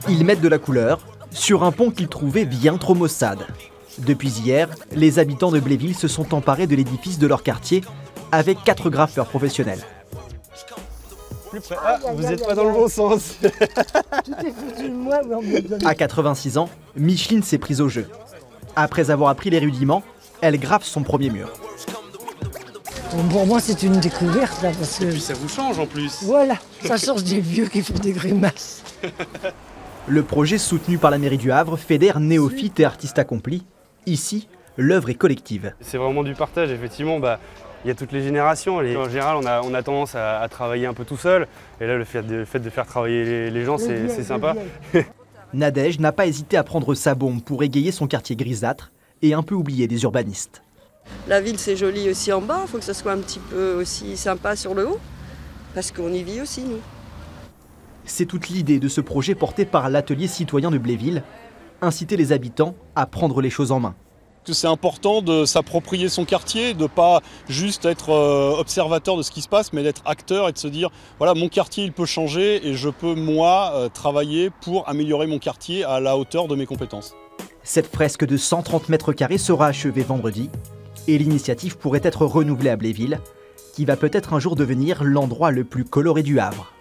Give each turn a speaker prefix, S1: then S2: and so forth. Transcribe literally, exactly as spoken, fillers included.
S1: Ils mettent de la couleur sur un pont qu'ils trouvaient bien trop maussade. Depuis hier, les habitants de Bléville se sont emparés de l'édifice de leur quartier avec quatre graffeurs professionnels.
S2: Plus près. Ah, vous n'êtes pas dans le bon sens.
S1: À quatre-vingt-six ans, Micheline s'est prise au jeu. Après avoir appris les rudiments, elle graffe son premier mur.
S3: Pour moi, c'est une découverte, là, parce que...
S2: Et puis ça vous change en plus.
S3: Voilà, ça change des vieux qui font des grimaces.
S1: Le projet soutenu par la mairie du Havre fédère néophytes et artistes accomplis. Ici, l'œuvre est collective.
S2: C'est vraiment du partage, effectivement. Bah, il y a toutes les générations. Et en général, on a, on a tendance à, à travailler un peu tout seul. Et là, le fait de, le fait de faire travailler les, les gens, c'est sympa.
S1: Nadège n'a pas hésité à prendre sa bombe pour égayer son quartier grisâtre et un peu oublié des urbanistes.
S4: La ville, c'est joli aussi en bas. Il faut que ce soit un petit peu aussi sympa sur le haut. Parce qu'on y vit aussi, nous.
S1: C'est toute l'idée de ce projet porté par l'atelier citoyen de Bléville, inciter les habitants à prendre les choses en main.
S5: C'est important de s'approprier son quartier, de ne pas juste être observateur de ce qui se passe, mais d'être acteur et de se dire, voilà, mon quartier il peut changer et je peux, moi, travailler pour améliorer mon quartier à la hauteur de mes compétences.
S1: Cette fresque de cent trente mètres carrés sera achevée vendredi et l'initiative pourrait être renouvelée à Bléville, qui va peut-être un jour devenir l'endroit le plus coloré du Havre.